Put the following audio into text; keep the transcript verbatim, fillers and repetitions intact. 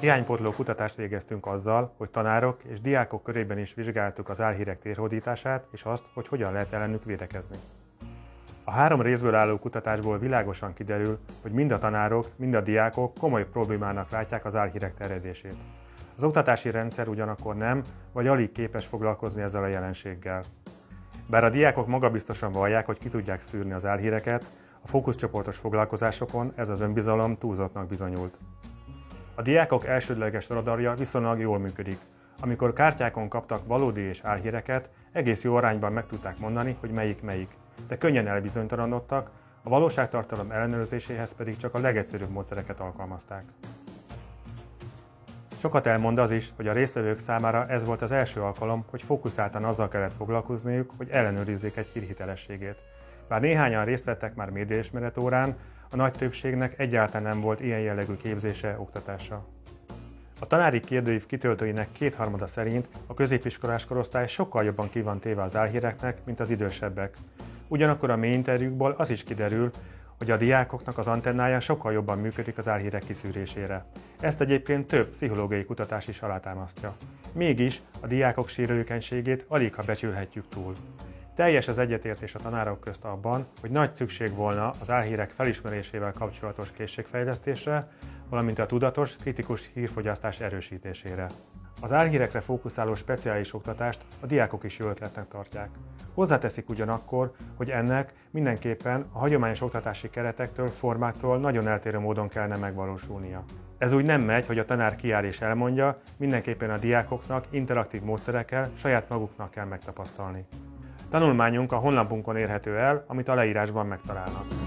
Hiánypótló kutatást végeztünk azzal, hogy tanárok és diákok körében is vizsgáltuk az álhírek térhódítását és azt, hogy hogyan lehet ellenük védekezni. A három részből álló kutatásból világosan kiderül, hogy mind a tanárok, mind a diákok komoly problémának látják az álhírek terjedését. Az oktatási rendszer ugyanakkor nem, vagy alig képes foglalkozni ezzel a jelenséggel. Bár a diákok magabiztosan vallják, hogy ki tudják szűrni az álhíreket, a fókuszcsoportos foglalkozásokon ez az önbizalom túlzottnak bizonyult. A diákok elsődleges radarja viszonylag jól működik. Amikor kártyákon kaptak valódi és álhíreket, egész jó arányban meg tudták mondani, hogy melyik melyik, de könnyen elbizonytalanodtak, a valóságtartalom ellenőrzéséhez pedig csak a legegyszerűbb módszereket alkalmazták. Sokat elmond az is, hogy a résztvevők számára ez volt az első alkalom, hogy fókuszáltan azzal kellett foglalkozniuk, hogy ellenőrizzék egy hír hitelességét. Bár néhányan részt vettek már médiaismeret órán, a nagy többségnek egyáltalán nem volt ilyen jellegű képzése, oktatása. A tanári kérdőív kitöltőinek kétharmada szerint a középiskolás korosztály sokkal jobban ki van téve az álhíreknek, mint az idősebbek. Ugyanakkor a mély interjúkból az is kiderül, hogy a diákoknak az antennája sokkal jobban működik az álhírek kiszűrésére. Ezt egyébként több pszichológiai kutatás is alátámasztja. Mégis a diákok sérülékenységét aligha becsülhetjük túl. Teljes az egyetértés a tanárok közt abban, hogy nagy szükség volna az álhírek felismerésével kapcsolatos készségfejlesztésre, valamint a tudatos, kritikus hírfogyasztás erősítésére. Az álhírekre fókuszáló speciális oktatást a diákok is jó ötletnek tartják. Hozzáteszik ugyanakkor, hogy ennek mindenképpen a hagyományos oktatási keretektől, formáktól nagyon eltérő módon kellene megvalósulnia. Ez úgy nem megy, hogy a tanár kiáll és elmondja, mindenképpen a diákoknak interaktív módszerekkel saját maguknak kell megtapasztalni. Tanulmányunk a honlapunkon érhető el, amit a leírásban megtalálnak.